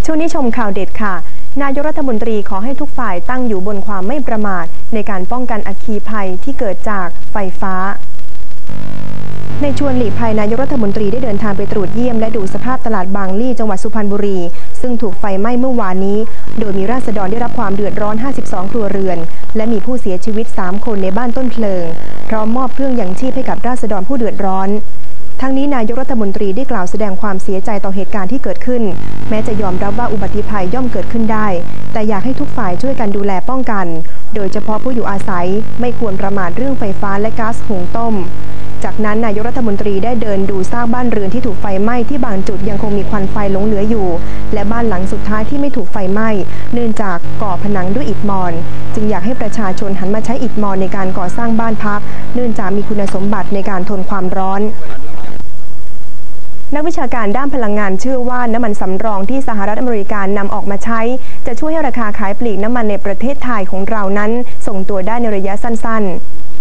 ช่วงนี้ชมข่าวเด็ดค่ะนายกรัฐมนตรีขอให้ทุกฝ่ายตั้งอยู่บนความไม่ประมาทในการป้องกันอัคคีภัยที่เกิดจากไฟฟ้าในชวนหลีกภัยนายกรัฐมนตรีได้เดินทางไปตรวจเยี่ยมและดูสภาพตลาดบางลี่จังหวัดสุพรรณบุรีซึ่งถูกไฟไหม้เมื่อวานนี้โดยมีราษฎรได้รับความเดือดร้อน52ครัวเรือนและมีผู้เสียชีวิต3คนในบ้านต้นเพลิงพร้อมมอบเครื่องยังชีพให้กับราษฎรผู้เดือดร้อนทั้งนี้นายกรัฐมนตรีได้กล่าวแสดงความเสียใจต่อเหตุการณ์ที่เกิดขึ้นแม้จะยอมรับว่าอุบัติภัยย่อมเกิดขึ้นได้แต่อยากให้ทุกฝ่ายช่วยกันดูแลป้องกันโดยเฉพาะผู้อยู่อาศัยไม่ควรประมาทเรื่องไฟฟ้าและก๊าซหุงต้มจากนั้นนายกรัฐมนตรีได้เดินดูซากบ้านเรือนที่ถูกไฟไหม้ที่บางจุดยังคงมีควันไฟหลงเหลืออยู่และบ้านหลังสุดท้ายที่ไม่ถูกไฟไหม้เนื่องจากก่อผนังด้วยอิฐมอนจึงอยากให้ประชาชนหันมาใช้อิฐมอนในการก่อสร้างบ้านพักเนื่องจากมีคุณสมบัติในการทนความร้อนนักวิชาการด้านพลังงานเชื่อว่าน้ำมันสำรองที่สหรัฐอเมริกานำออกมาใช้จะช่วยให้ราคาขายปลีกน้ำมันในประเทศไทยของเรานั้นทรงตัวได้ในระยะสั้นๆ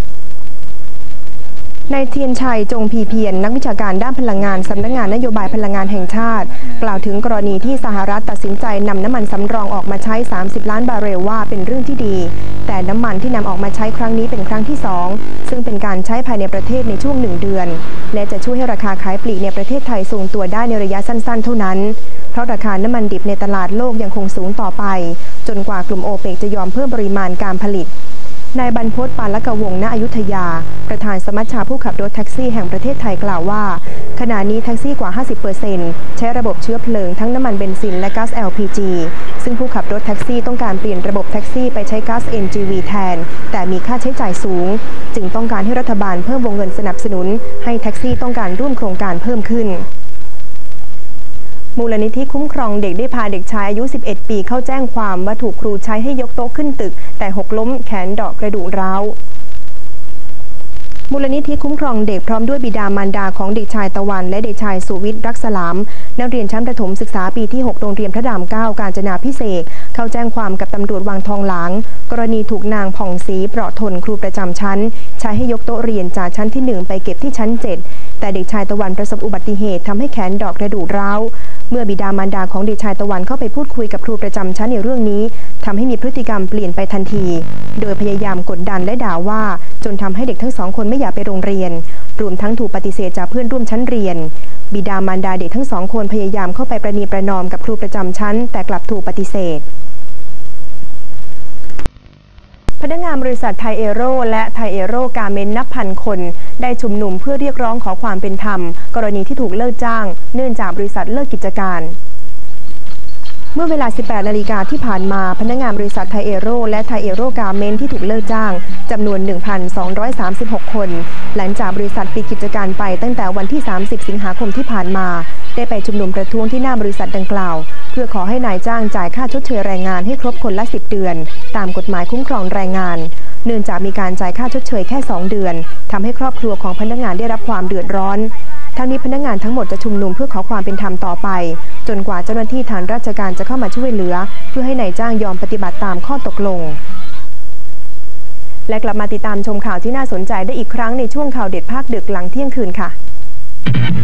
นายเทียนชัยจงพีเพียรนักวิชาการด้านพลังงานสำนักงานนโยบายพลังงานแห่งชาติกล่าวถึงกรณีที่สหรัฐตัดสินใจนำน้ำมันสำรองออกมาใช้30ล้านบาร์เรลว่าเป็นเรื่องที่ดีแต่น้ำมันที่นำออกมาใช้ครั้งนี้เป็นครั้งที่2ซึ่งเป็นการใช้ภายในประเทศในช่วง1เดือนและจะช่วยให้ราคาขายปลีกในประเทศไทยทรงตัวได้ในระยะสั้นๆเท่านั้นเพราะราคาน้ำมันดิบในตลาดโลกยังคงสูงต่อไปจนกว่ากลุ่มโอเปกจะยอมเพิ่มปริมาณการผลิตนายบรรพต ปานละกวงศ์ณอยุธยาประธานสมัชชาผู้ขับรถแท็กซี่แห่งประเทศไทยกล่าวว่าขณะนี้แท็กซี่กว่า 50% ใช้ระบบเชื้อเพลิงทั้งน้ำมันเบนซินและก๊าซ LPG ซึ่งผู้ขับรถแท็กซี่ต้องการเปลี่ยนระบบแท็กซี่ไปใช้ก๊าซ NGV แทนแต่มีค่าใช้จ่ายสูงจึงต้องการให้รัฐบาลเพิ่มวงเงินสนับสนุนให้แท็กซี่ต้องการร่วมโครงการเพิ่มขึ้นมูลนิธิคุ้มครองเด็กได้พาเด็กชายอายุ11ปีเข้าแจ้งความว่าถูกครูใช้ให้ยกโต๊ะขึ้นตึกแต่หกล้มแขนเดาะกระดูกร้าวมูลนิธิคุ้มครองเด็กพร้อมด้วยบิดามารดาของเด็กชายตะวันและเด็กชายสุวิทย์รักสลามนักเรียนชั้นประถมศึกษาปีที่6โรงเรียนพระราม9กาญจนาภิเษกเข้าแจ้งความกับตำรวจวังทองหลางกรณีถูกนางผ่องศรีเปราะทนครูประจำชั้นใช้ให้ยกโต๊ะเรียนจากชั้นที่1ไปเก็บที่ชั้น7แต่เด็กชายตะวันประสบอุบัติเหตุทำให้แขนเดาะกระดูกร้าวเมื่อบิดามารดาของเด็กชายตะวันเข้าไปพูดคุยกับครูประจำชั้นในเรื่องนี้ทำให้มีพฤติกรรมเปลี่ยนไปทันทีโดยพยายามกดดันและด่าว่าจนทำให้เด็กทั้ง2คนไม่อยากไปโรงเรียนรวมทั้งถูกปฏิเสธจากเพื่อนร่วมชั้นเรียนบิดามารดาเด็กทั้ง2คนพยายามเข้าไปประนีประนอมกับครูประจำชั้นแต่กลับถูกปฏิเสธพนักงานบริษัทไทยเอโร่และไทยเอโร่การเมนต์นับพันคนได้ชุมนุมเพื่อเรียกร้องขอความเป็นธรรมกรณีที่ถูกเลิกจ้างเนื่องจากบริษัทเลิกกิจการเมื่อเวลา 18 นาฬิกาที่ผ่านมาพนักงานบริษัทไทยเอโร่และไทยเอโร่การเมนต์ที่ถูกเลิกจ้างจำนวน 1,236 คนหลังจากบริษัทปิดกิจการไปตั้งแต่วันที่ 30 สิงหาคมที่ผ่านมาได้ไปชุมนุมประท้วงที่หน้าบริษัทดังกล่าวเพื่อขอให้นายจ้างจ่ายค่าชดเชยแรงงานให้ครบคนละ10 เดือนตามกฎหมายคุ้มครองแรงงานเนื่องจากมีการจ่ายค่าชดเชยแค่2เดือนทำให้ครอบครัวของพนักงานได้รับความเดือดร้อนทั้งนี้พนักงานทั้งหมดจะชุมนุมเพื่อขอความเป็นธรรมต่อไปจนกว่าเจ้าหน้าที่ทางราชการจะเข้ามาช่วยเหลือเพื่อให้นายจ้างยอมปฏิบัติตามข้อตกลงและกลับมาติดตามชมข่าวที่น่าสนใจได้อีกครั้งในช่วงข่าวเด็ดภาคดึกหลังเที่ยงคืนค่ะ